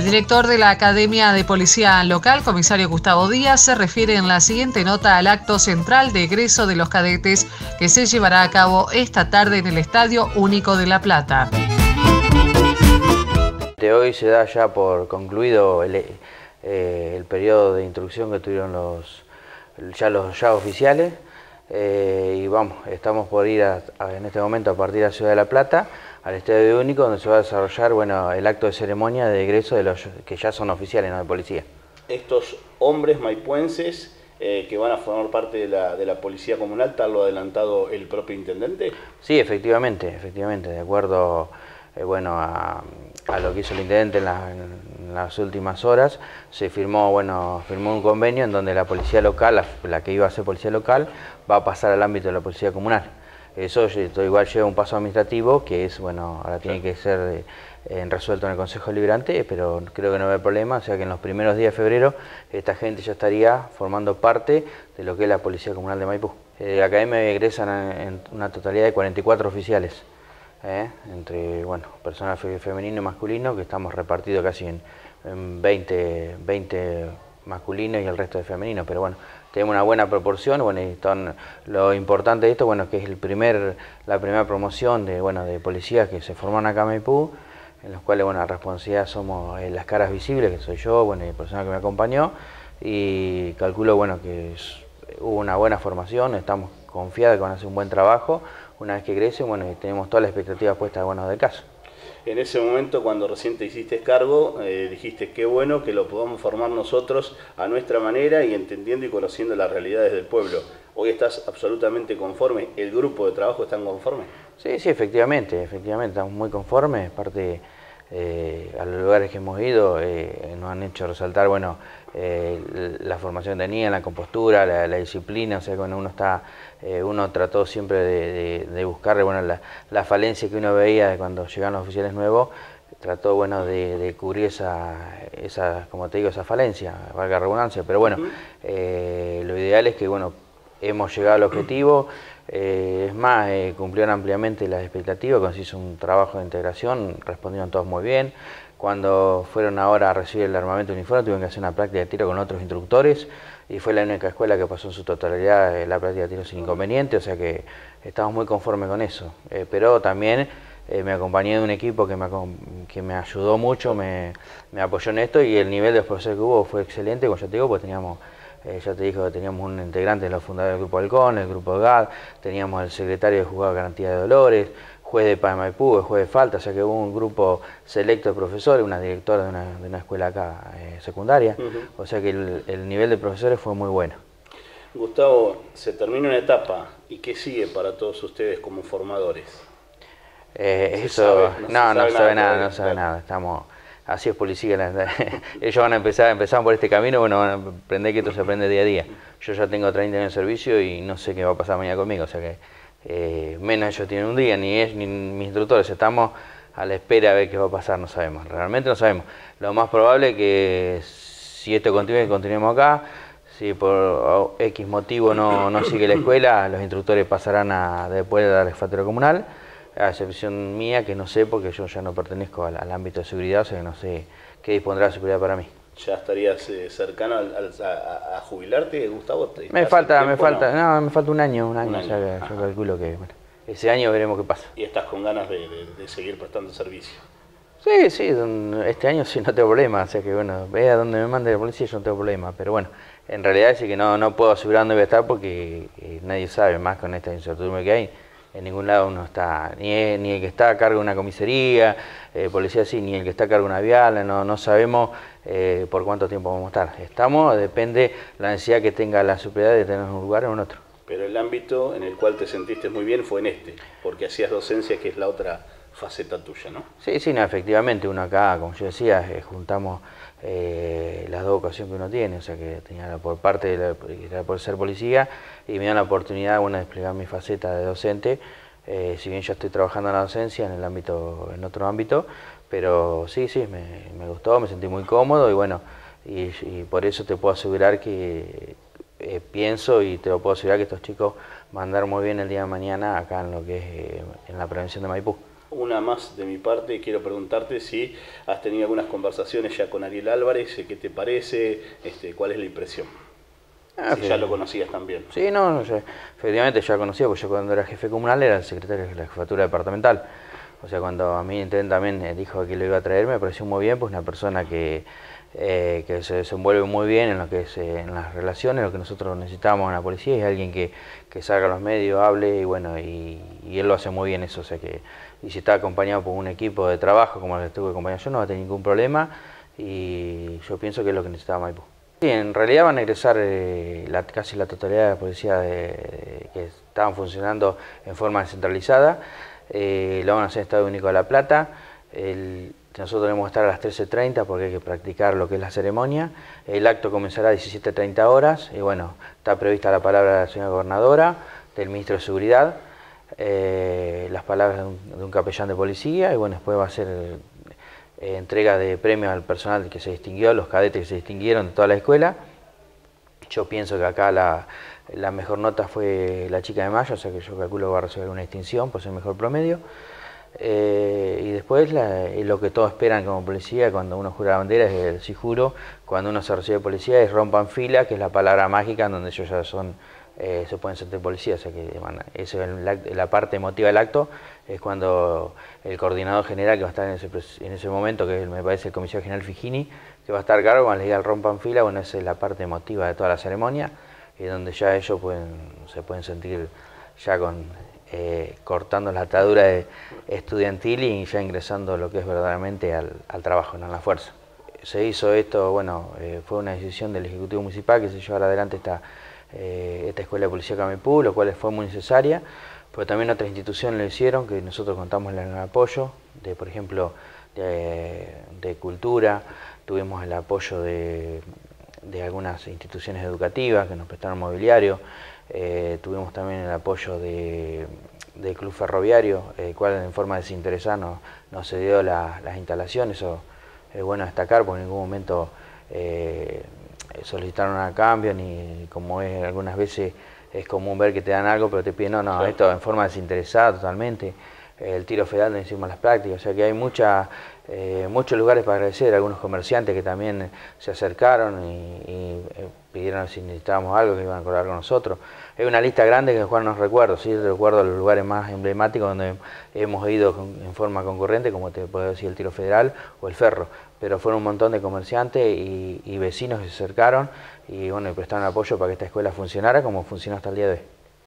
El director de la Academia de Policía Local, comisario Gustavo Díaz, se refiere en la siguiente nota al acto central de egreso de los cadetes que se llevará a cabo esta tarde en el Estadio Único de La Plata. Hoy se da ya por concluido el periodo de instrucción que tuvieron los oficiales y estamos por ir en este momento a partir de la ciudad de La Plata al Estadio Único, donde se va a desarrollar el acto de ceremonia de egreso de los que ya son oficiales, ¿no?, de policía. Estos hombres maipuenses que van a formar parte de la policía comunal, ¿tal lo ha adelantado el propio intendente? Sí, efectivamente, de acuerdo a lo que hizo el intendente en las últimas horas, se firmó un convenio en donde la policía local, la que iba a ser policía local, va a pasar al ámbito de la policía comunal. Eso igual lleva un paso administrativo que es, ahora tiene que ser resuelto en el Consejo Deliberante, pero creo que no va a haber problema, o sea que en los primeros días de febrero esta gente ya estaría formando parte de lo que es la Policía Comunal de Maipú. La Academia egresan en una totalidad de 44 oficiales. Entre personal femenino y masculino, que estamos repartidos casi en 20 masculinos y el resto de femeninos, pero tenemos una buena proporción. Lo importante de esto, que es la primera promoción de policías que se forman acá en Maipú, en los cuales la responsabilidad somos las caras visibles, que soy yo, y el personal que me acompañó, y calculo que hubo una buena formación, estamos confiados que van a hacer un buen trabajo una vez que egresen, y tenemos todas las expectativas puestas del caso. En ese momento, cuando recién te hiciste cargo, dijiste qué bueno que lo podamos formar nosotros a nuestra manera y entendiendo y conociendo las realidades del pueblo. ¿Hoy estás absolutamente conforme? ¿El grupo de trabajo está conforme? Sí, efectivamente, estamos muy conformes. Aparte, a los lugares que hemos ido nos han hecho resaltar la formación que tenían, la compostura, la disciplina. O sea, cuando uno trató siempre de buscar la falencia que uno veía cuando llegaban los oficiales nuevos, trató de cubrir como te digo, esa falencia, valga la redundancia, pero lo ideal es que hemos llegado al objetivo. Es más, cumplieron ampliamente las expectativas, cuando se hizo un trabajo de integración, respondieron todos muy bien. Cuando fueron ahora a recibir el armamento uniforme, tuvieron que hacer una práctica de tiro con otros instructores y fue la única escuela que pasó en su totalidad la práctica de tiro sin inconveniente, o sea que estamos muy conformes con eso. Pero también me acompañé de un equipo que me ayudó mucho, me apoyó en esto, y el nivel de los profesores que hubo fue excelente, como ya te digo, pues teníamos... ya te dije que teníamos un integrante de los fundadores del Grupo Halcón, el Grupo GAD, teníamos el secretario de Juzgado de Garantía de Dolores, juez de Paz de Maipú, juez de falta, o sea que hubo un grupo selecto de profesores, una directora de una escuela acá secundaria, o sea que el nivel de profesores fue muy bueno. Gustavo, se termina una etapa, ¿y qué sigue para todos ustedes como formadores? No sabe nada, estamos... Así es policía, ellos van a empezar por este camino, van a aprender que esto se aprende día a día. Yo ya tengo 30 años de servicio y no sé qué va a pasar mañana conmigo, o sea que menos ellos tienen un día, ni mis instructores, estamos a la espera a ver qué va a pasar, no sabemos, realmente no sabemos. Lo más probable es que si esto continúe, continuemos acá. Si por X motivo no sigue la escuela, los instructores pasarán después de la jefatura comunal, a excepción mía, que no sé, porque yo ya no pertenezco al ámbito de seguridad, o sea que no sé qué dispondrá la seguridad para mí. ¿Ya estarías cercano a jubilarte, Gustavo? Me falta un año, o sea que yo calculo que ese año veremos qué pasa. ¿Y estás con ganas de seguir prestando servicio? Sí, este año sí no tengo problema, o sea que ve a donde me mande la policía, yo no tengo problema, pero en realidad sí que no puedo asegurar dónde voy a estar porque nadie sabe, más con esta incertidumbre que hay. En ningún lado uno está, ni el que está a cargo de una comisaría, policía sí, ni el que está a cargo de una vial, no sabemos por cuánto tiempo vamos a estar. Depende la necesidad que tenga la superioridad de tener un lugar o en otro. Pero el ámbito en el cual te sentiste muy bien fue en porque hacías docencia, que es la otra faceta tuya, ¿no? Sí, efectivamente, uno acá, como yo decía, juntamos las dos vocaciones que uno tiene, o sea que tenía por parte por ser policía y me dan la oportunidad de desplegar mi faceta de docente, si bien yo estoy trabajando en la docencia en otro ámbito, pero sí, me gustó, me sentí muy cómodo y por eso te puedo asegurar que pienso y te lo puedo asegurar que estos chicos van a andar muy bien el día de mañana acá en lo que es en la prevención de Maipú. una más de mi parte, quiero preguntarte si has tenido algunas conversaciones ya con Ariel Álvarez, ¿qué te parece? ¿Cuál es la impresión? Si ya lo conocías también. Sí, no, efectivamente ya conocía, porque yo cuando era jefe comunal era el secretario de la jefatura departamental. O sea, cuando a mí también dijo que lo iba a traer, me pareció muy bien, pues una persona que se desenvuelve muy bien en lo que es en las relaciones, lo que nosotros necesitamos en la policía, es alguien que salga a los medios, hable, y bueno, y él lo hace muy bien eso, o sea que, y si está acompañado por un equipo de trabajo como el que estuve acompañado yo, no va a tener ningún problema, y yo pienso que es lo que necesitaba Maipú. Sí, en realidad van a ingresar casi la totalidad de la policía que estaban funcionando en forma descentralizada, lo van a hacer en Estadio Único de La Plata. Nosotros debemos estar a las 13:30 porque hay que practicar lo que es la ceremonia. El acto comenzará a 17:30 horas y bueno, está prevista la palabra de la señora gobernadora, del ministro de Seguridad, las palabras de un capellán de policía y bueno, después va a ser entrega de premios al personal que se distinguió, los cadetes que se distinguieron de toda la escuela. Yo pienso que acá la mejor nota fue la chica de Mayo, o sea que yo calculo que va a recibir una distinción por ser el mejor promedio. Y después lo que todos esperan como policía cuando uno jura la bandera es el sí juro, cuando uno se recibe de policía es rompan fila, que es la palabra mágica en donde ellos ya se pueden sentir policías, o sea que bueno, eso es la parte emotiva del acto, es cuando el coordinador general que va a estar en ese momento, que me parece el comisario general Figini, que va a estar a cargo cuando les diga el rompan fila, bueno, esa es la parte emotiva de toda la ceremonia, y donde ya ellos se pueden sentir ya cortando la atadura estudiantil y ya ingresando lo que es verdaderamente al trabajo, no a la fuerza. Se hizo esto, bueno, fue una decisión del Ejecutivo Municipal que se llevara adelante esta Escuela de Policía Maipú, lo cual fue muy necesaria, pero también otras instituciones lo hicieron, que nosotros contamos en el apoyo, por ejemplo, de cultura, tuvimos el apoyo de algunas instituciones educativas que nos prestaron mobiliario, tuvimos también el apoyo del Club Ferroviario, el cual en forma desinteresada nos cedió las instalaciones. Eso es bueno destacar porque en ningún momento solicitaron a cambio, ni como es algunas veces es común ver que te dan algo pero te piden no, sí. Esto en forma desinteresada totalmente. El tiro federal donde hicimos las prácticas, o sea que hay muchos lugares para agradecer, algunos comerciantes que también se acercaron y pidieron si necesitábamos algo, que iban a colaborar con nosotros. Es una lista grande que no recuerdo, sí recuerdo los lugares más emblemáticos donde hemos ido en forma concurrente, como te puedo decir el tiro federal o el ferro, pero fueron un montón de comerciantes y vecinos que se acercaron y bueno, y prestaron apoyo para que esta escuela funcionara como funcionó hasta el día de hoy.